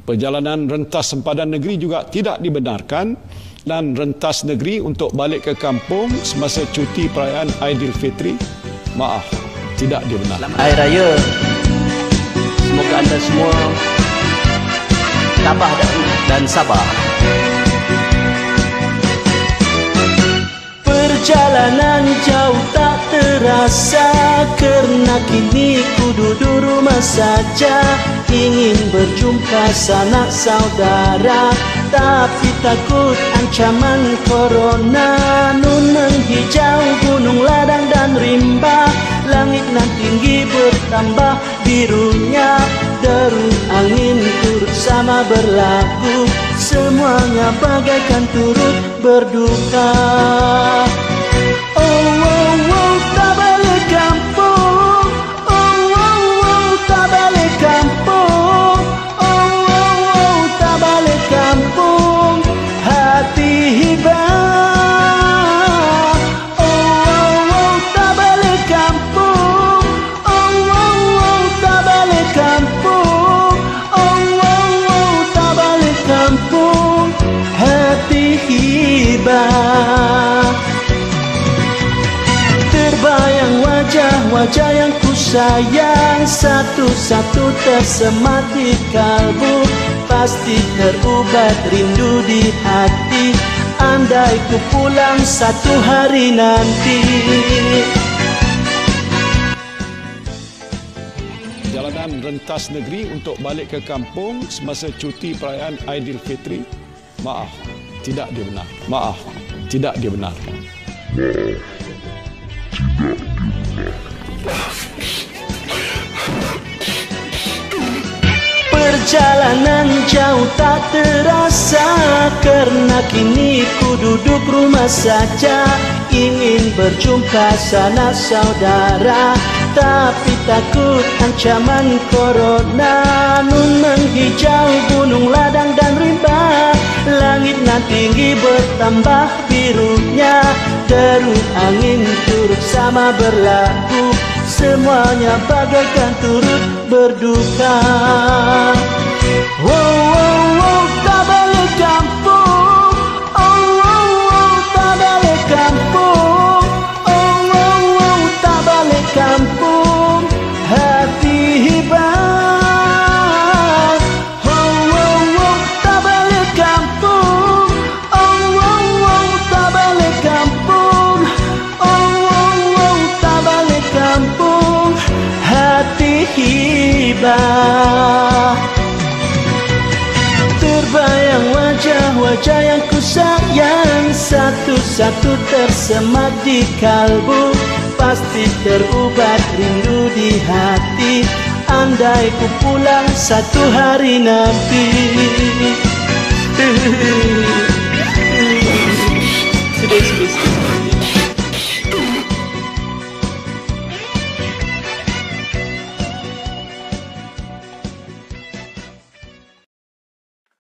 Perjalanan rentas sempadan negeri juga tidak dibenarkan dan rentas negeri untuk balik ke kampung semasa cuti perayaan Aidilfitri, maaf, tidak dibenarkan. Hari Raya, semoga anda semua tabah dan sabar. Perjalanan jauh tak terasa, kerana kini ku duduk rumah saja. Ingin berjumpa sanak saudara, tapi takut ancaman corona. Nun menghijau gunung ladang dan rimba, langit nan tinggi bertambah birunya. Deru angin turut sama berlaku, semuanya bagaikan turut berduka. Oh, oh, oh, tak balik kampung. Oh, oh, oh, tak balik kampung. Oh, oh, oh, tak balik kampung. Hati hibah. Oh, oh, oh, tak balik kampung. Oh, oh, oh, tak balik kampung. Oh, oh, oh, tak balik kampung. Hati hibah. Terbayang wajah-wajah yang ku sayang, satu-satu tersemat di kalbu. Pasti terubat rindu di hati, andai ku pulang satu hari nanti. Perjalanan rentas negeri untuk balik ke kampung semasa cuti perayaan Aidilfitri, maaf, tidak dibenarkan. Maaf, tidak dibenarkan. Perjalanan jauh tak terasa, kerana kini ku duduk rumah saja. Ingin berjumpa sanak saudara, tapi takut ancaman corona. Nun menghijau gunung ladang dan rimba, langit nan tinggi bertambah birunya. Deru angin turut sama berlaku, semuanya bagaikan turut berduka. Oh, oh, oh, tak balik kampung. Oh, oh, oh, tak balik kampung. Oh, oh, oh, tak balik kampung. Hati hibah. Oh, oh, oh, tak balik kampung. Oh, oh, oh, tak balik kampung. Oh, oh, oh, tak balik kampung. Hati hibah. Terbayang wajah-wajah yang ku sayang, satu-satu tersemat di kalbu. Pasti terubat rindu di hati, andai ku pulang satu hari nanti.